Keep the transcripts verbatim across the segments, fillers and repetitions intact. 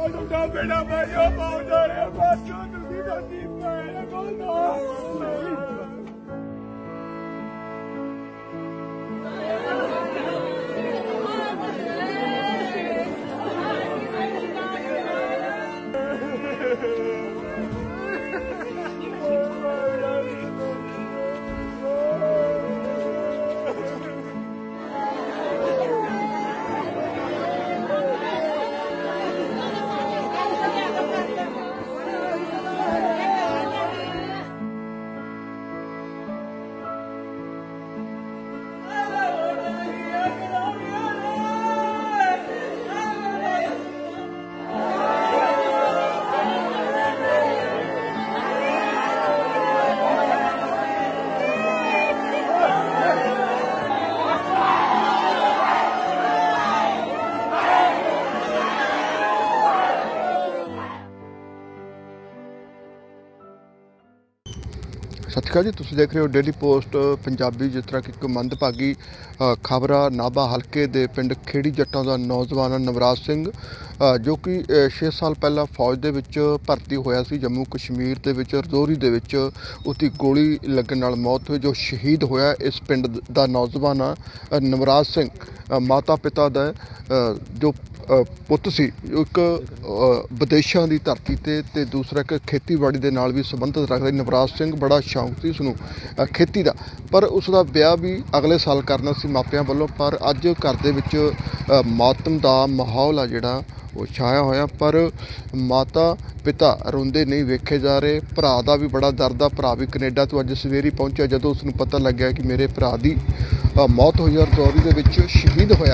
ਤੁਹਾਡਾ ਬੇੜਾ ਮਾਰਿਓ ਪਾਉਂਦਾ ਰਿਹਾ ਬਾਤੋਂ ਤੁਸੀਂ ਦਾਦੀ ਮੈਂ ਬੋਲਦਾ सत श्री अकाल जी, तुसीं देख रहे हो डेली पोस्ट पंजाबी। जिस तरह की एक मंदभागी खबर आ नाभा हल्के दे पिंड खेड़ी जट्टां दा नौजवान नवराज सिंह जो कि छे साल पहला फौज दे विच भर्ती होया सी जम्मू कश्मीर दे विच रजौरी दे विच उसदी गोली लगन नाल मौत हुई। जो शहीद होया इस पिंड दा नौजवान आ नवराज सिंह माता पिता दा जो पुੱਤ ਸੀ एक विदेशों की धरती ते ते दूसरा एक खेतीबाड़ी के नाल भी संबंधित रखता। नवराज सिंह बड़ा शौक ਸੀ ਉਸਨੂੰ खेती का, पर उसका ब्याह भी अगले साल करना सी मापिਆਂ ਵੱਲੋਂ। पर अज घर ਦੇ ਵਿੱਚ मातम ਦਾ माहौल आ ਜਿਹੜਾ ਉਹ छाया होया। पर माता पिता रोंदे नहीं वेखे जा रहे। भरा का भी बड़ा दर्द आ। भरा भी कनेडा तो अज सवेरे पहुंचा जदों उसनूं पता लग्या कि मेरे भरा की मौत हुई और रजौरी दे विच शहीद होया।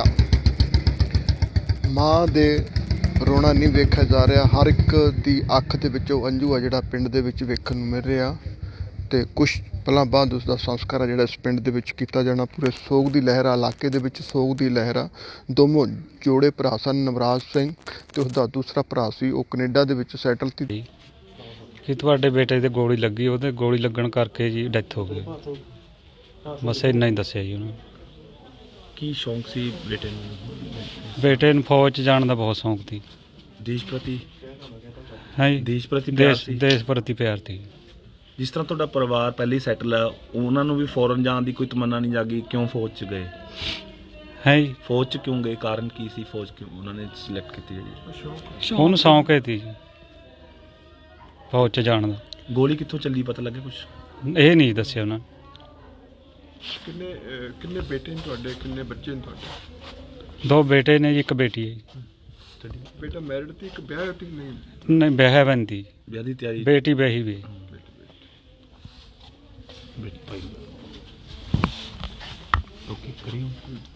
माँ दे रोना नहीं वेखा जा रहा। हर एक की अख के विचों अंजू आ जिहड़ा पिंड दे विच वेखण नूं मिल रहा। तो कुछ पल बाद उसका संस्कार आ जिहड़ा इस पिंड दे विच कीता जाना। पूरे सोग की लहर आ, इलाके दे विच सोग की लहर आ। दोनों जोड़े भरा सन, नवराज सिंह ते उसदा दूसरा भरा सी वो कनेडा दे विच सैटल सी। कि तुहाडे बेटे ते गोली लगी, ओहदे गोली लगन करके जी डैथ हो गई। बस इन्ना ही दस्सिया जी उन्होंने। की शौक सी बेटे नूं? बेटे नूं फौज च जाण दा बहुत शौक थी। देश प्रति है देश प्रति प्यार देश सी। देश प्रति प्यार थी। जिस तरह तुहाडा परिवार पहले ही सैटल है, उन्हां नूं भी फौरन जाण दी कोई तमन्ना नहीं जागी? क्यों फौज च गए? है फौज च क्यों गए? कारण की सी फौज क्यों उन्होंने सिलेक्ट की? ਉਹਨੂੰ शौक है थी फौज च जाण दा। गोली कित्थों चली पता लगे कुछ? ਇਹ नहीं दस्सिया उन्होंने। किन्ने किन्ने बेटे ने तुहाडे, किन्ने बच्चे ने तुहाडे? दो बेटे ने जी, एक बेटी है जी। बेटा मैरिड थी, एक ब्याह थी? नहीं नहीं ब्याह बनती। ब्याह दी तैयारी? बेटी ब्याही भी। बेटी भाई ओके करियो।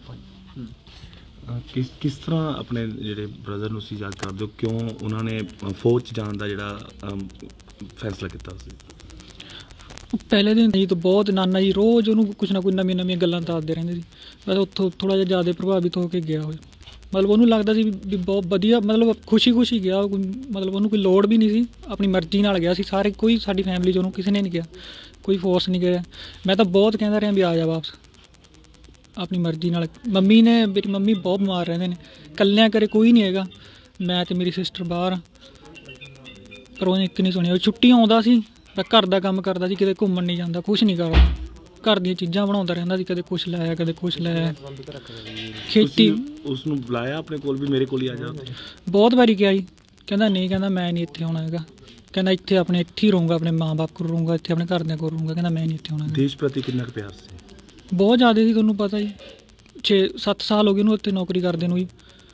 किस किस तरह अपने ਜਿਹੜੇ ਬ੍ਰਦਰ ਨੂੰ ਸੀ ਯਾਦ ਕਰਦੇ ਹੋ? ਕਿਉਂ ਉਹਨਾਂ ਨੇ ਫੌਜ 'ਚ ਜਾਣ ਦਾ ਜਿਹੜਾ ਫੈਸਲਾ ਕੀਤਾ ਸੀ? ਪਹਿਲੇ ਦਿਨ ਜੀ ਤਾਂ ਬਹੁਤ ਨਾਨਾ ਜੀ ਰੋਜ਼ ਉਹਨੂੰ ਕੁਛ ਨਾ ਕੁਛ ਨਵੀਆਂ ਨਵੀਆਂ ਗੱਲਾਂ ਦੱਸਦੇ ਰਹਿੰਦੇ ਸੀ। ਬਸ ਉੱਥੋਂ ਥੋੜ੍ਹਾ ਜਿਹਾ ਜ਼ਿਆਦਾ ਪ੍ਰਭਾਵਿਤ ਹੋ ਕੇ ਗਿਆ ਹੋਏ। ਮਤਲਬ ਉਹਨੂੰ ਲੱਗਦਾ ਸੀ ਵੀ ਬਹੁਤ ਵਧੀਆ, ਮਤਲਬ ਖੁਸ਼ੀ ਖੁਸ਼ੀ ਗਿਆ। ਕੋਈ ਮਤਲਬ ਉਹਨੂੰ ਕੋਈ ਲੋੜ ਵੀ ਨਹੀਂ ਸੀ, ਆਪਣੀ ਮਰਜ਼ੀ ਨਾਲ ਗਿਆ ਸੀ। ਸਾਰੇ ਕੋਈ ਸਾਡੀ ਫੈਮਿਲੀ 'ਚ ਉਹਨੂੰ ਕਿਸੇ ਨੇ ਨਹੀਂ ਕਿਹਾ, ਕੋਈ ਫੋਰਸ ਨਹੀਂ ਗਿਆ। ਮੈਂ ਤਾਂ ਬਹੁਤ ਕਹਿੰਦਾ ਰਿਹਾ ਵੀ ਆ ਜਾ ਵਾਪਸ ਆਪਣੀ ਮਰਜ਼ੀ ਨਾਲ। ਮੰਮੀ ਨੇ, ਮੇਰੀ ਮੰਮੀ ਬਹੁਤ ਬਿਮਾਰ ਰਹਿੰਦੇ ਨੇ, ਇਕੱਲਿਆਂ ਘਰੇ ਕੋਈ ਨਹੀਂ ਹੈਗਾ। ਮੈਂ ਅਤੇ ਮੇਰੀ ਸਿਸਟਰ ਬਾਹਰ, ਪਰ ਉਹਨੇ ਇੱਕ ਨਹੀਂ ਸੁਣਿਆ। ਉਹ ਛੁੱਟੀ ਆਉਂਦਾ ਸੀ ਤਾਂ ਘਰ ਦਾ ਕੰਮ ਕਰਦਾ ਸੀ, ਕਿਤੇ ਘੁੰਮਣ ਨਹੀਂ ਜਾਂਦਾ, ਕੁਛ ਨਹੀਂ ਕਰਦਾ। ਘਰ ਦੀਆਂ ਚੀਜ਼ਾਂ ਬਣਾਉਂਦਾ ਰਹਿੰਦਾ ਸੀ, ਕਦੇ ਕੁਛ ਲਾਇਆ ਕਦੇ ਕੁਛ ਲਾਇਆ। ਖੇਤੀ ਉਸ ਨੂੰ ਬੁਲਾਇਆ ਆਪਣੇ ਕੋਲ ਵੀ ਮੇਰੇ ਕੋਲ ਹੀ ਆ ਜਾ? ਬਹੁਤ ਵਾਰੀ ਕਿਹਾ ਜੀ, ਕਹਿੰਦਾ ਨਹੀਂ, ਕਹਿੰਦਾ ਮੈਂ ਨਹੀਂ ਇੱਥੇ ਆਉਣਾ ਹੈਗਾ। ਕਹਿੰਦਾ ਇੱਥੇ ਆਪਣੇ ਇੱਥੇ ਹੀ ਰਹੂੰਗਾ, ਆਪਣੇ ਮਾਂ ਬਾਪ ਕੋਲ ਰਹੂੰਗਾ, ਇੱਥੇ ਆਪਣੇ ਘਰਦਿਆਂ ਕੋਲ ਰਹੂੰਗਾ। ਕਹਿੰਦਾ ਮੈਂ ਨਹੀਂ ਇੱਥੇ ਆਉਣਾ। ਦੇਸ਼ ਪ੍ਰਤੀ ਕਿੰਨਾ ਕੁ ਪਿਆਰ ਸੀ? ਬਹੁਤ ਜ਼ਿਆਦਾ ਸੀ, ਤੁਹਾਨੂੰ ਪਤਾ ਜੀ। ਛੇ ਸੱਤ ਸਾਲ ਹੋ ਗਏ ਉਹਨੂੰ ਉੱਥੇ ਨੌਕਰੀ ਕਰਦੇ ਨੂੰ ਜੀ।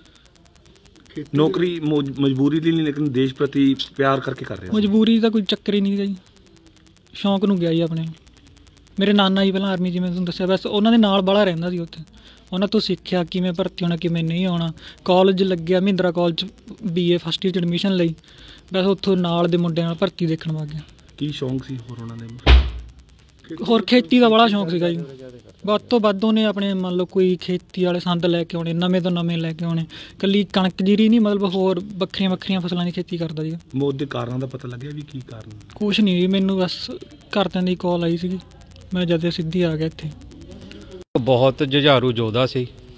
ਨੌਕਰੀ ਮਜਬੂਰੀ ਲਈ ਨਹੀਂ, ਲੇਕਿਨ ਦੇਸ਼ ਪ੍ਰਤੀ ਪਿਆਰ ਕਰਕੇ ਕਰ ਰਿਹਾ। ਮਜਬੂਰੀ ਦਾ ਕੋਈ ਚੱਕਰ ਹੀ ਨਹੀਂ ਜੀ, ਸ਼ੌਂਕ ਨੂੰ ਗਿਆ ਜੀ ਆਪਣੇ। ਮੇਰੇ ਨਾਨਾ ਜੀ ਪਹਿਲਾਂ ਆਰਮੀ, ਜਿਵੇਂ ਤੁਹਾਨੂੰ ਦੱਸਿਆ, ਬਸ ਉਹਨਾਂ ਦੇ ਨਾਲ ਬਾਹਲਾ ਰਹਿੰਦਾ ਸੀ ਉੱਥੇ। ਉਹਨਾਂ ਤੋਂ ਸਿੱਖਿਆ ਕਿਵੇਂ ਭਰਤੀ ਹੋਣਾ, ਕਿਵੇਂ ਨਹੀਂ ਹੋਣਾ। ਕਾਲਜ ਲੱਗਿਆ Mahindra college, B A first year 'ਚ ਐਡਮਿਸ਼ਨ ਲਈ। ਬਸ ਉੱਥੋਂ ਨਾਲ ਦੇ ਮੁੰਡਿਆਂ ਨਾਲ ਭਰਤੀ ਦੇਖਣ ਲੱਗ ਗਿਆ। ਕੀ ਸ਼ੌਂਕ ਸੀ ਹੋਰ ਉਹਨਾਂ ਦੇ? ਹੋਰ ਖੇਤੀ ਦਾ ਬੜਾ ਸ਼ੌਂਕ ਸੀਗਾ ਜੀ। ਵੱਧ ਤੋਂ ਵੱਧ ਉਹਨੇ ਆਪਣੇ ਮੰਨ ਲਓ ਕੋਈ ਖੇਤੀ ਵਾਲੇ ਸੰਦ ਲੈ ਕੇ ਆਉਣੇ, ਨਵੇਂ ਤੋਂ ਨਵੇਂ ਲੈ ਕੇ ਆਉਣੇ। ਇਕੱਲੀ ਕਣਕ ਜੀਰੀ ਨਹੀਂ, ਮਤਲਬ ਹੋਰ ਵੱਖਰੀਆਂ ਵੱਖਰੀਆਂ ਫਸਲਾਂ ਦੀ ਖੇਤੀ ਕਰਦਾ ਜੀ। ਮੌਤ ਦੇ ਕਾਰਨਾਂ ਦਾ ਪਤਾ ਲੱਗਿਆ ਵੀ ਕੀ ਕਾਰਨ? ਕੁਛ ਨਹੀਂ ਜੀ, ਮੈਨੂੰ ਬਸ ਘਰਦਿਆਂ ਦੀ ਕਾਲ ਆਈ ਸੀਗੀ, ਮੈਂ ਜਦ ਸਿੱਧੀ ਆ ਗਿਆ ਇੱਥੇ। ਬਹੁਤ ਜੁਝਾਰੂ ਯੋਧਾ ਸੀ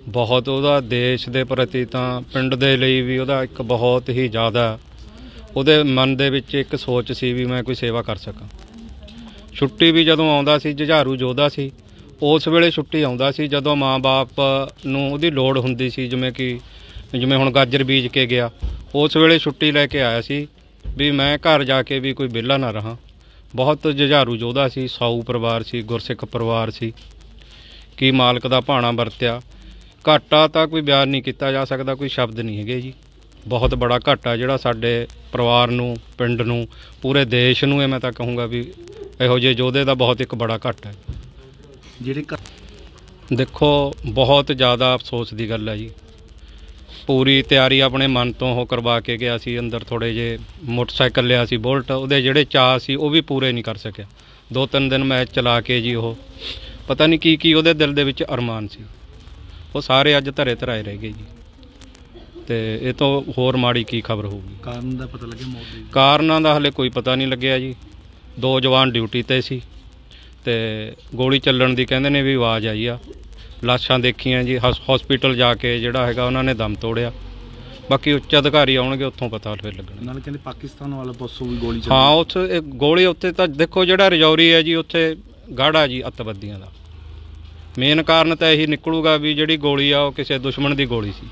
ਬਹੁਤ ਉਹਦਾ ਦੇਸ਼ ਦੇ ਪ੍ਰਤੀ ਤਾਂ ਪਿੰਡ ਦੇ ਲਈ ਵੀ ਉਹਦਾ ਇੱਕ ਬਹੁਤ ਹੀ ਜ਼ਿਆਦਾ ਉਹਦੇ ਮਨ ਦੇ ਵਿੱਚ ਇੱਕ ਸੋਚ ਸੀ ਵੀ ਮੈਂ ਕੋਈ ਸੇਵਾ ਕਰ ਸਕਾਂ। ਛੁੱਟੀ ਵੀ ਜਦੋਂ ਆਉਂਦਾ ਸੀ, ਜੁਝਾਰੂ ਯੋਧਾ ਸੀ, ਉਸ ਵੇਲੇ ਛੁੱਟੀ ਆਉਂਦਾ ਸੀ ਜਦੋਂ ਮਾਂ-ਬਾਪ ਨੂੰ ਉਹਦੀ ਲੋੜ ਹੁੰਦੀ ਸੀ। ਜਿਵੇਂ ਕਿ ਜਿਵੇਂ ਹੁਣ ਗਾਜਰ ਬੀਜ ਕੇ ਗਿਆ, ਉਸ ਵੇਲੇ ਛੁੱਟੀ ਲੈ ਕੇ ਆਇਆ ਸੀ ਵੀ ਮੈਂ ਘਰ ਜਾ ਕੇ ਵੀ ਕੋਈ ਵਿਹਲਾ ਨਾ ਰਹਾਂ। ਬਹੁਤ ਜੁਝਾਰੂ ਯੋਧਾ ਸੀ, ਸਾਊ ਪਰਿਵਾਰ ਸੀ, ਗੁਰਸਿੱਖ ਪਰਿਵਾਰ ਸੀ। ਕੀ ਮਾਲਕ ਦਾ ਭਾਣਾ ਵਰਤਿਆ। ਘਾਟਾ ਤਾਂ ਕੋਈ ਬਿਆਨ ਨਹੀਂ ਕੀਤਾ ਜਾ ਸਕਦਾ, ਕੋਈ ਸ਼ਬਦ ਨਹੀਂ ਹੈਗੇ ਜੀ। ਬਹੁਤ ਬੜਾ ਘਾਟਾ ਜਿਹੜਾ ਸਾਡੇ ਪਰਿਵਾਰ ਨੂੰ, ਪਿੰਡ ਨੂੰ, ਪੂਰੇ ਦੇਸ਼ ਨੂੰ, ਇਹ ਮੈਂ ਤਾਂ ਕਹੂੰਗਾ ਵੀ ਇਹੋ ਜਿਹੇ ਯੋਧੇ ਦਾ ਬਹੁਤ ਇੱਕ ਬੜਾ ਘਾਟਾ ਹੈ। ਜਿਹੜੇ ਦੇਖੋ ਬਹੁਤ ਜ਼ਿਆਦਾ ਅਫਸੋਸ ਦੀ ਗੱਲ ਹੈ ਜੀ। ਪੂਰੀ ਤਿਆਰੀ ਆਪਣੇ ਮਨ ਤੋਂ ਉਹ ਕਰਵਾ ਕੇ ਗਿਆ ਸੀ। ਅੰਦਰ ਥੋੜ੍ਹੇ ਜਿਹੇ ਮੋਟਰਸਾਈਕਲ ਲਿਆ ਸੀ ਬੁਲਟ, ਉਹਦੇ ਜਿਹੜੇ ਚਾਅ ਸੀ ਉਹ ਵੀ ਪੂਰੇ ਨਹੀਂ ਕਰ ਸਕਿਆ। ਦੋ ਤਿੰਨ ਦਿਨ ਮੈਚ ਚਲਾ ਕੇ ਜੀ ਉਹ ਪਤਾ ਨਹੀਂ ਕੀ ਕੀ ਉਹਦੇ ਦਿਲ ਦੇ ਵਿੱਚ ਅਰਮਾਨ ਸੀ, ਉਹ ਸਾਰੇ ਅੱਜ ਧਰੇ ਧਰਾਏ ਰਹਿ ਗਏ ਜੀ। ਤੇ ਇਹ ਤੋਂ ਹੋਰ ਮਾੜੀ ਕੀ ਖਬਰ ਹੋਊਗੀ। ਕਾਰਨ ਦਾ ਪਤਾ ਲੱਗਿਆ ਮੌਤ ਦੇ? ਕਾਰਨਾਂ ਦਾ ਹਲੇ ਕੋਈ ਪਤਾ ਨਹੀਂ ਲੱਗਿਆ ਜੀ। ਦੋ ਜਵਾਨ ਡਿਊਟੀ 'ਤੇ ਸੀ ਤੇ ਗੋਲੀ ਚੱਲਣ ਦੀ ਕਹਿੰਦੇ ਨੇ ਵੀ ਆਵਾਜ਼ ਆਈ ਆ। ਲਾਸ਼ਾਂ ਦੇਖੀਆਂ ਜੀ, ਹਸਪੀਟਲ ਜਾ ਕੇ ਜਿਹੜਾ ਹੈਗਾ ਉਹਨਾਂ ਨੇ ਦਮ ਤੋੜਿਆ। ਬਾਕੀ ਉੱਚ ਅਧਿਕਾਰੀ ਆਉਣਗੇ, ਉੱਥੋਂ ਪਤਾ ਫਿਰ ਲੱਗਣਾ। ਨਾਲ ਕਹਿੰਦੇ ਪਾਕਿਸਤਾਨ ਵਾਲਾ ਪਾਸੋਂ ਵੀ ਗੋਲੀ ਚੱਲੀ। ਹਾਂ, ਉੱਥੇ ਗੋਲੀ ਉੱਥੇ ਤਾਂ ਦੇਖੋ ਜਿਹੜਾ ਰਜੌਰੀ ਹੈ ਜੀ, ਉੱਥੇ ਗਾੜਾ ਜੀ ਅੱਤਵਾਦੀਆਂ ਦਾ। ਮੇਨ ਕਾਰਨ ਤਾਂ ਇਹੀ ਨਿਕਲੂਗਾ ਵੀ ਜਿਹੜੀ ਗੋਲੀ ਆ ਉਹ ਕਿਸੇ ਦੁਸ਼ਮਣ ਦੀ ਗੋਲੀ ਸੀ।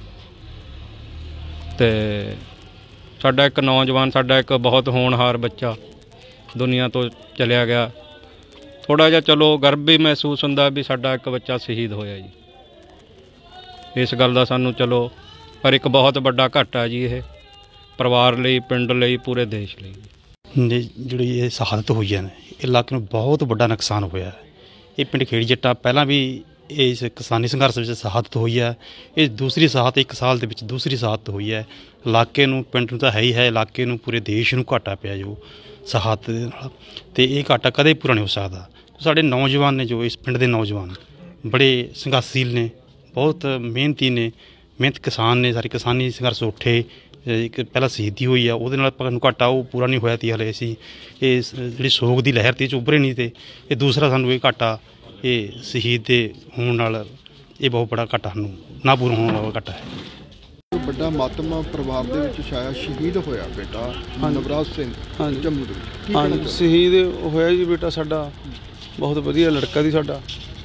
ਤੇ ਸਾਡਾ ਇੱਕ ਨੌਜਵਾਨ, ਸਾਡਾ ਇੱਕ ਬਹੁਤ ਹੋਣਹਾਰ ਬੱਚਾ ਦੁਨੀਆ ਤੋਂ ਚਲਿਆ ਗਿਆ। ਥੋੜ੍ਹਾ ਜਿਹਾ ਚਲੋ ਗਰਵ ਵੀ ਮਹਿਸੂਸ ਹੁੰਦਾ ਵੀ ਸਾਡਾ ਇੱਕ ਬੱਚਾ ਸ਼ਹੀਦ ਹੋਇਆ ਜੀ। ਇਸ ਗੱਲ ਦਾ ਸਾਨੂੰ ਚਲੋ, ਪਰ ਇੱਕ ਬਹੁਤ ਵੱਡਾ ਘਾਟਾ ਜੀ ਇਹ ਪਰਿਵਾਰ ਲਈ, ਪਿੰਡ ਲਈ, ਪੂਰੇ ਦੇਸ਼ ਲਈ। ਜਿਹੜੀ ਇਹ ਸ਼ਹਾਦਤ ਹੋਈ ਹੈ, ਇਹ ਇਲਾਕੇ ਨੂੰ ਬਹੁਤ ਵੱਡਾ ਨੁਕਸਾਨ ਹੋਇਆ। ਇਹ ਪਿੰਡ ਖੇੜੀ ਜੱਟਾਂ ਪਹਿਲਾਂ ਵੀ ਇਸ ਕਿਸਾਨੀ ਸੰਘਰਸ਼ ਵਿੱਚ ਸ਼ਹਾਦਤ ਹੋਈ ਹੈ। ਇਹ ਦੂਸਰੀ ਸ਼ਹਾਦਤ ਇੱਕ ਸਾਲ ਦੇ ਵਿੱਚ ਦੂਸਰੀ ਸ਼ਹਾਦਤ ਹੋਈ ਹੈ। ਇਲਾਕੇ ਨੂੰ, ਪਿੰਡ ਨੂੰ ਤਾਂ ਹੈ ਹੀ ਹੈ, ਇਲਾਕੇ ਨੂੰ, ਪੂਰੇ ਦੇਸ਼ ਨੂੰ ਘਾਟਾ ਪਿਆ ਜੋ ਸ਼ਹਾਦਤ ਦੇ ਨਾਲ। ਅਤੇ ਇਹ ਘਾਟਾ ਕਦੇ ਪੂਰਾ ਨਹੀਂ ਹੋ ਸਕਦਾ। ਸਾਡੇ ਨੌਜਵਾਨ ਨੇ, ਜੋ ਇਸ ਪਿੰਡ ਦੇ ਨੌਜਵਾਨ ਬੜੇ ਸੰਘਰਸ਼ਸ਼ੀਲ ਨੇ, ਬਹੁਤ ਮਿਹਨਤੀ ਨੇ, ਮਿਹਨਤ ਕਿਸਾਨ ਨੇ। ਸਾਰੇ ਕਿਸਾਨੀ ਸੰਘਰਸ਼ ਉੱਠੇ, ਇੱਕ ਪਹਿਲਾਂ ਸ਼ਹੀਦੀ ਹੋਈ ਆ, ਉਹਦੇ ਨਾਲ ਆਪਾਂ ਨੂੰ ਘਾਟਾ ਉਹ ਪੂਰਾ ਨਹੀਂ ਹੋਇਆ ਤੀ ਹਲੇ। ਅਸੀਂ ਇਹ ਜਿਹੜੀ ਸੋਗ ਦੀ ਲਹਿਰ ਤੀ ਚ ਉੱਭਰੇ ਨਹੀਂ ਤੇ ਇਹ ਦੂਸਰਾ ਸਾਨੂੰ ਇਹ ਘਾਟਾ, ਇਹ ਸ਼ਹੀਦ ਦੇ ਹੋਣ ਨਾਲ ਇਹ ਬਹੁਤ ਬੜਾ ਘਾਟਾ ਸਾਨੂੰ ਨਾ ਪੂਰਾ ਹੋਣ ਵਾਲਾ ਘਾਟਾ ਹੈ। ਵੱਡਾ ਮਾਤਮ ਪਰਿਵਾਰ ਦੇ ਵਿੱਚ ਛਾਇਆ, ਸ਼ਹੀਦ ਹੋਇਆ ਬੇਟਾ ਨਵਰਾਜ ਸਿੰਘ ਜੰਮੂ ਦੇ ਵਿੱਚ। ਹਾਂਜੀ, ਸ਼ਹੀਦ ਹੋਇਆ ਜੀ ਬੇਟਾ ਸਾਡਾ, ਬਹੁਤ ਵਧੀਆ ਲੜਕਾ ਸੀ ਸਾਡਾ।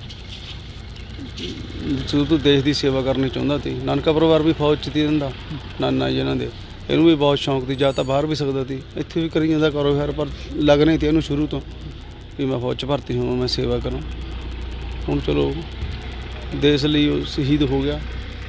ਸ਼ੁਰੂ ਤੋਂ ਦੇਸ਼ ਦੀ ਸੇਵਾ ਕਰਨੀ ਚਾਹੁੰਦਾ ਸੀ। ਨਾਨਕਾ ਪਰਿਵਾਰ ਵੀ ਫੌਜ 'ਚ ਸੀ ਇਹਨਾਂ ਦਾ, ਨਾਨਾ ਜੀ ਇਹਨਾਂ ਦੇ। ਇਹਨੂੰ ਵੀ ਬਹੁਤ ਸ਼ੌਂਕ ਸੀ, ਜਾਂ ਤਾਂ ਬਾਹਰ ਵੀ ਸਕਦਾ ਸੀ, ਇੱਥੇ ਵੀ ਕਰੀ ਜਾਂਦਾ ਕਾਰੋਬਾਰ, ਪਰ ਲੱਗ ਨਹੀਂ ਸੀ ਇਹਨੂੰ ਸ਼ੁਰੂ ਤੋਂ ਵੀ ਮੈਂ ਫੌਜ 'ਚ ਭਰਤੀ ਹੋਵਾਂ, ਮੈਂ ਸੇਵਾ ਕਰਾਂ। ਹੁਣ ਚਲੋ ਦੇਸ਼ ਲਈ ਉਹ ਸ਼ਹੀਦ ਹੋ ਗਿਆ।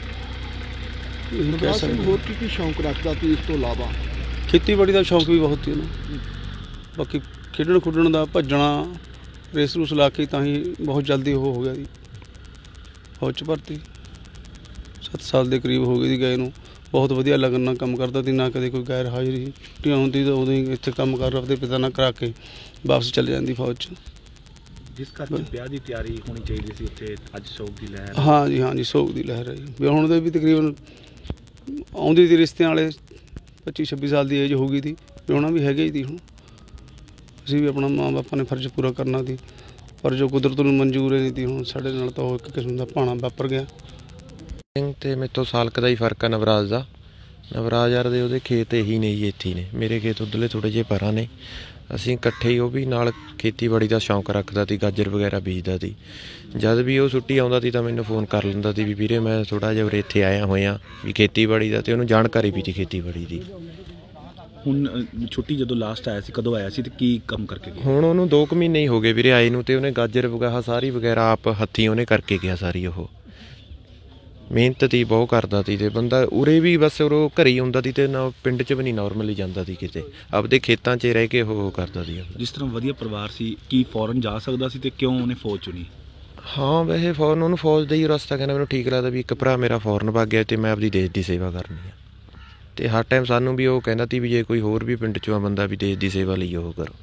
ਨਵਰਾਜ ਸਿੰਘ ਹੋਰ ਕੀ ਕੀ ਸ਼ੌਂਕ ਰੱਖਦਾ ਸੀ ਇਸ ਤੋਂ ਇਲਾਵਾ? ਖੇਤੀਬਾੜੀ ਦਾ ਸ਼ੌਂਕ ਵੀ ਬਹੁਤ ਸੀ ਉਹਨੂੰ। ਬਾਕੀ ਖੇਡਣ ਖੁੱਡਣ ਦਾ, ਭੱਜਣਾ, ਰੇਸ ਰੂਸ ਲਾ ਕੇ ਤਾਂ ਹੀ ਬਹੁਤ ਜਲਦੀ ਉਹ ਹੋ ਗਿਆ ਜੀ ਫੌਜ 'ਚ ਭਰਤੀ। ਸੱਤ ਸਾਲ ਦੇ ਕਰੀਬ ਹੋ ਗਏ ਜੀ ਗਏ ਨੂੰ। ਬਹੁਤ ਵਧੀਆ ਲਗਨ ਨਾਲ ਕੰਮ ਕਰਦਾ ਸੀ, ਨਾ ਕਦੇ ਕੋਈ ਗੈਰ ਹਾਜ਼ਰੀ। ਛੁੱਟੀਆਂ ਹੁੰਦੀ ਤਾਂ ਉਦੋਂ ਹੀ ਇੱਥੇ ਕੰਮ ਕਰ ਆਪਦੇ ਪਿਤਾ ਨਾਲ ਕਰਾ ਕੇ ਵਾਪਸ ਚਲੇ ਜਾਂਦੀ ਫੌਜ 'ਚ। ਜਿਸ ਕਰਕੇ ਵਿਆਹ ਦੀ ਤਿਆਰੀ ਹੋਣੀ ਚਾਹੀਦੀ ਸੀ ਉੱਥੇ, ਅੱਜ ਸੋਗ ਦੀ ਲਹਿਰ। ਹਾਂ ਜੀ, ਹਾਂ ਜੀ, ਸੋਗ ਦੀ ਲਹਿਰ ਹੈ ਜੀ। ਵਿਆਹੁਣ ਦੇ ਵੀ ਤਕਰੀਬਨ ਆਉਂਦੀ ਸੀ ਰਿਸ਼ਤਿਆਂ ਵਾਲੇ, ਪੱਚੀ ਛੱਬੀ ਸਾਲ ਦੀ ਏਜ ਹੋ ਗਈ ਸੀ। ਵਿਆਹੁਣਾ ਵੀ ਹੈਗੇ ਹੀ ਸੀ। ਹੁਣ ਅਸੀਂ ਵੀ ਆਪਣਾ ਮਾਂ ਬਾਪਾਂ ਨੇ ਫਰਜ਼ ਪੂਰਾ ਕਰਨਾ ਸੀ, ਪਰ ਜੋ ਕੁਦਰਤ ਨੂੰ ਮਨਜ਼ੂਰ ਨਹੀਂ ਸੀ। ਹੁਣ ਸਾਡੇ ਨਾਲ ਤਾਂ ਉਹ ਇੱਕ ਕਿਸਮ ਦਾ ਭਾਣਾ ਵਾਪਰ ਗਿਆ। ਤੇ ਮੇਰੇ ਤੋਂ ਸਾਲ ਕੁ ਦਾ ਹੀ ਫਰਕ ਆ ਨਵਰਾਜ ਦਾ। ਨਵਰਾਜ ਯਾਰ ਦੇ ਉਹਦੇ ਖੇਤ ਇਹੀ ਨੇ ਜੀ, ਇੱਥੇ ਹੀ ਨੇ। ਮੇਰੇ ਖੇਤ ਉੱਧਰਲੇ ਥੋੜ੍ਹੇ ਜਿਹੇ ਪਰਾਂ ਨੇ। ਅਸੀਂ ਇਕੱਠੇ ਹੀ, ਉਹ ਵੀ ਨਾਲ ਖੇਤੀਬਾੜੀ ਦਾ ਸ਼ੌਂਕ ਰੱਖਦਾ ਸੀ, ਗਾਜਰ ਵਗੈਰਾ ਬੀਜਦਾ ਸੀ। ਜਦ ਵੀ ਉਹ ਛੁੱਟੀ ਆਉਂਦਾ ਸੀ ਤਾਂ ਮੈਨੂੰ ਫੋਨ ਕਰ ਲੈਂਦਾ ਸੀ ਵੀ ਵੀਰੇ ਮੈਂ ਥੋੜ੍ਹਾ ਜਿਹਾ ਉਰੇ ਇੱਥੇ ਆਇਆ ਹੋਇਆ ਵੀ ਖੇਤੀਬਾੜੀ ਦਾ, ਅਤੇ ਉਹਨੂੰ ਜਾਣਕਾਰੀ ਵੀ ਸੀ ਖੇਤੀਬਾੜੀ ਦੀ। ਹੁਣ ਛੁੱਟੀ ਜਦੋਂ ਲਾਸਟ ਆਇਆ ਸੀ, ਕਦੋਂ ਆਇਆ ਸੀ ਤੇ ਕੀ ਕੰਮ ਕਰਕੇ ਗਿਆ? ਹੁਣ ਉਹਨੂੰ ਦੋ ਕੁ ਮਹੀਨੇ ਹੀ ਹੋ ਗਏ ਵੀਰੇ ਆਏ ਨੂੰ, ਅਤੇ ਉਹਨੇ ਗਾਜਰ ਵਗੈਰਾ ਸਾਰੀ ਵਗੈਰਾ ਆਪ ਹੱਥੀਂ ਉਹਨੇ ਕਰਕੇ ਗਿਆ ਸਾਰੀ। ਉਹ ਮਿਹਨਤ ਤੀ ਬਹੁਤ ਕਰਦਾ ਸੀ, ਅਤੇ ਬੰਦਾ ਉਰੇ ਵੀ ਬਸ ਉਹ ਘਰੇ ਹੀ ਹੁੰਦਾ ਸੀ, ਅਤੇ ਨਾ ਪਿੰਡ 'ਚ ਵੀ ਨਹੀਂ ਨੋਰਮਲੀ ਜਾਂਦਾ ਸੀ ਕਿਤੇ, ਆਪਦੇ ਖੇਤਾਂ 'ਚ ਰਹਿ ਕੇ ਉਹ ਕਰਦਾ ਸੀ। ਜਿਸ ਤਰ੍ਹਾਂ ਵਧੀਆ ਪਰਿਵਾਰ ਸੀ, ਕੀ ਫੌਰਨ ਜਾ ਸਕਦਾ ਸੀ, ਅਤੇ ਕਿਉਂ ਉਹਨੇ ਫੌਜ ਚੁਣੀ? ਹਾਂ, ਵੈਸੇ ਫੌਰਨ ਉਹਨੂੰ ਫੌਜ ਦਾ ਹੀ ਰਸਤਾ ਕਹਿੰਦਾ ਮੈਨੂੰ ਠੀਕ ਲੱਗਦਾ ਵੀ ਇੱਕ ਭਰਾ ਮੇਰਾ ਫੌਰਨ ਵਗ ਗਿਆ ਅਤੇ ਮੈਂ ਆਪਦੀ ਦੇਸ਼ ਦੀ ਸੇਵਾ ਕਰਨੀ ਆ। ਅਤੇ ਹਰ ਟਾਈਮ ਸਾਨੂੰ ਵੀ ਉਹ ਕਹਿੰਦਾ ਸੀ ਵੀ ਜੇ ਕੋਈ ਹੋਰ ਵੀ ਪਿੰਡ 'ਚੋਂ ਆ ਬੰਦਾ ਵੀ ਦੇਸ਼ ਦੀ ਸੇਵਾ ਲਈ ਉਹ ਕਰੋ।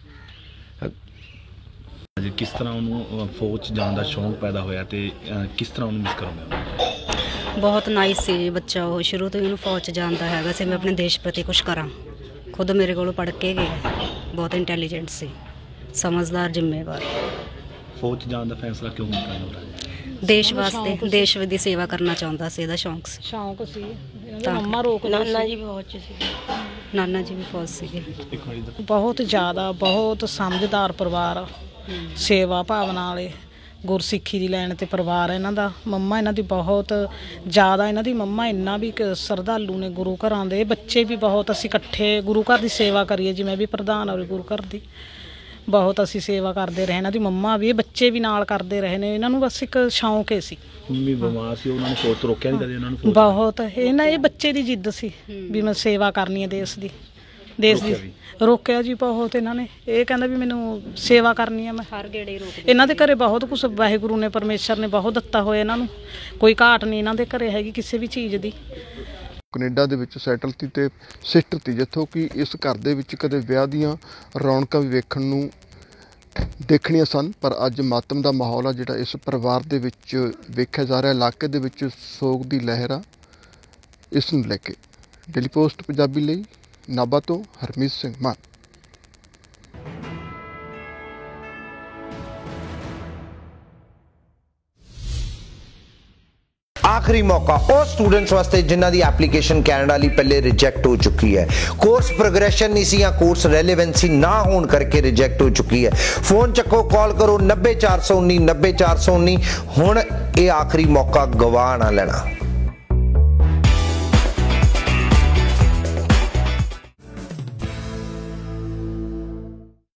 ਕਿਸ ਤਰ੍ਹਾਂ ਉਹਨੂੰ ਫੌਜ 'ਚ ਜਾਣ ਦਾ ਸ਼ੌਂਕ ਪੈਦਾ ਹੋਇਆ ਅਤੇ ਕਿਸ ਤਰ੍ਹਾਂ ਉਹਨੂੰ ਮਿਸ ਕਰੋਗੇ? ਬਹੁਤ ਨਾਈਸ ਸੀ ਬੱਚਾ ਉਹ, ਸ਼ੁਰੂ ਤੋਂ ਹੀ ਉਹਨੂੰ ਫੌਜ 'ਚ ਜਾਣ ਦਾ ਹੈਗਾ ਸੀ। ਮੈਂ ਆਪਣੇ ਦੇਸ਼ ਪ੍ਰਤੀ ਕੁਛ ਕਰਾਂ। ਖੁਦ ਮੇਰੇ ਕੋਲੋਂ ਪੜ੍ਹ ਕੇ ਗਿਆ, ਬਹੁਤ ਇੰਟੈਲੀਜੈਂਟ ਸੀ, ਸਮਝਦਾਰ, ਜ਼ਿੰਮੇਵਾਰ। ਫੌਜ 'ਚ ਜਾਣ ਦਾ ਫੈਸਲਾ ਕਿਉਂ ਕੀਤਾ? ਦੇਸ਼ ਵਾਸਤੇ ਦੇਸ਼ ਦੀ ਸੇਵਾ ਕਰਨਾ ਚਾਹੁੰਦਾ ਸੀ, ਇਹਦਾ ਸ਼ੌਂਕ ਸੀ। ਸ਼ੌਂਕ ਸੀ ਇਹਨਾਂ ਤਾਂ ਦੀ ਮੰਮਾ ਰੋਕ ਨਾਨਾ ਜੀ ਵੀ ਫੌਜ 'ਚ ਸੀ। ਨਾਨਾ ਜੀ ਵੀ ਫੌਜ ਸੀਗੇ। ਬਹੁਤ ਜ਼ਿਆਦਾ ਬਹੁਤ ਸਮਝਦਾਰ ਪਰਿਵਾਰ, ਸੇਵਾ ਭਾਵਨਾ ਵਾਲੇ, ਗੁਰਸਿੱਖੀ ਦੀ ਲੈਣ ਤੇ ਪਰਿਵਾਰ ਇਹਨਾਂ ਦਾ। ਮੰਮਾ ਇਹਨਾਂ ਦੀ ਬਹੁਤ ਜ਼ਿਆਦਾ, ਇਹਨਾਂ ਦੀ ਮੰਮਾ ਇੰਨਾ ਵੀ ਕ- ਸ਼ਰਧਾਲੂ ਨੇ ਗੁਰੂ ਘਰਾਂ ਦੇ। ਬੱਚੇ ਵੀ ਬਹੁਤ, ਅਸੀਂ ਇਕੱਠੇ ਗੁਰੂ ਘਰ ਦੀ ਸੇਵਾ ਕਰੀਏ, ਜਿਵੇਂ ਵੀ ਪ੍ਰਧਾਨ ਔਰ ਗੁਰੂ ਘਰ ਦੀ ਬਹੁਤ ਅਸੀਂ ਸੇਵਾ ਕਰਦੇ ਰਹੇ। ਇਹਨਾਂ ਦੀ ਮੰਮਾ ਵੀ, ਇਹ ਬੱਚੇ ਵੀ ਨਾਲ ਕਰਦੇ ਰਹੇ ਨੇ। ਇਹਨਾਂ ਨੂੰ ਬਸ ਇੱਕ ਸ਼ੌਂਕ ਹੀ ਸੀ। ਮੰਮੀ ਬਿਮਾਰ ਸੀ, ਉਹਨਾਂ ਨੇ ਫੌਜ ਤੋਂ ਰੋਕਿਆ ਨਹੀਂ ਕਦੇ ਉਹਨਾਂ ਨੂੰ ਫੌਜ? ਬਹੁਤ ਇਹਨਾਂ ਇਹ ਬੱਚੇ ਦੀ ਜਿੱਦ ਸੀ ਵੀ ਮੈਂ ਸੇਵਾ ਕਰਨੀ ਹੈ ਦੇਸ਼ ਦੀ, ਦੇਸ਼ ਦੀ। ਰੋਕਿਆ ਜੀ ਬਹੁਤ ਇਹਨਾਂ ਨੇ। ਇਹ ਕਹਿੰਦਾ ਵੀ ਮੈਨੂੰ ਸੇਵਾ ਕਰਨੀ ਹੈ ਮੈਂ। ਹਰ ਗੇੜੇ ਰੋਕ ਇਹਨਾਂ ਦੇ ਘਰੇ ਬਹੁਤ ਕੁਛ ਵਾਹਿਗੁਰੂ ਨੇ, ਪਰਮੇਸ਼ਰ ਨੇ ਬਹੁਤ ਦਿੱਤਾ ਹੋਇਆ ਇਹਨਾਂ ਨੂੰ। ਕੋਈ ਘਾਟ ਨਹੀਂ ਇਹਨਾਂ ਦੇ ਘਰੇ ਹੈਗੀ ਕਿਸੇ ਵੀ ਚੀਜ਼ ਦੀ। ਕੈਨੇਡਾ ਦੇ ਵਿੱਚ ਸੈਟਲ ਤੀ ਤੇ ਸਿਸਟਰ ਤੀ, ਜਿੱਥੋਂ ਕਿ ਇਸ ਘਰ ਦੇ ਵਿੱਚ ਕਦੇ ਵਿਆਹ ਦੀਆਂ ਰੌਣਕਾਂ ਵੀ ਵੇਖਣ ਨੂੰ ਦੇਖਣੀਆਂ ਸਨ, ਪਰ ਅੱਜ ਮਾਤਮ ਦਾ ਮਾਹੌਲ ਆ ਜਿਹੜਾ ਇਸ ਪਰਿਵਾਰ ਦੇ ਵਿੱਚ ਵੇਖਿਆ ਜਾ ਰਿਹਾ। ਇਲਾਕੇ ਦੇ ਵਿੱਚ ਸੋਗ ਦੀ ਲਹਿਰ ਆ। ਇਸ ਨੂੰ ਲੈ ਕੇ ਡੇਲੀ ਪੋਸਟ ਪੰਜਾਬੀ ਲਈ ਨਾਭਾ ਤੋਂ ਹਰਮੀਤ ਸਿੰਘ ਮਾਨ। आखिरी मौका उस स्टूडेंट्स वास्ते जिन्हां दी एप्लीकेशन कैनेडा लई पहले रिजेक्ट हो चुकी है। कोर्स प्रोग्रेशन नहीं सी या कोर्स रेलेवेंसी ना होने करके रिजेक्ट हो चुकी है। फोन चक्को, कॉल करो नब्बे चार सौ उन्नी नब्बे चार सौ उन्नी। हुण ये आखिरी मौका गवा ना लेना।